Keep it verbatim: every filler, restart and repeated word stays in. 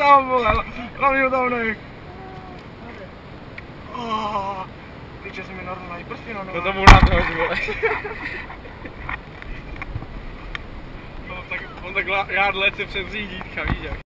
tam, vole, hlavně ho tam nech. Oh, tyče se mi narovnají prsty na nohách. No to mu natoč, vole. No tak on tak rád lece před řídítka, víš jak.